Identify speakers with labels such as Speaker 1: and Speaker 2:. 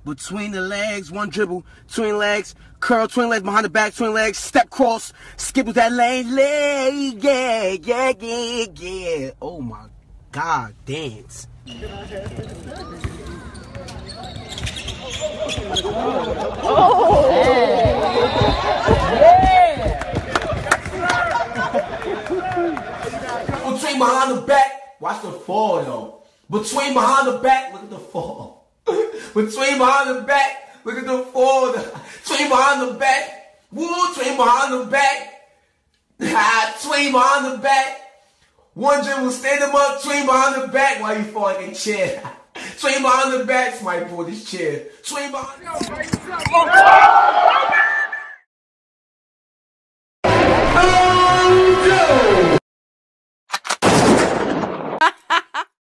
Speaker 1: Between the legs, one dribble, twin legs, curl, twin legs behind the back, twin legs, step cross, skip with that lane, leg, yeah. Oh my God, dance.
Speaker 2: Oh, yeah.
Speaker 1: Between behind the back, watch the fall though. Between behind the back, look at the fall. Between behind the back, look at the fall. Between behind the back, woo, between behind the back, between behind the back. One dribble, stand him up, tween behind the back while you fall like a chair. Tween behind the back, somebody pull this chair. Tween behind the back.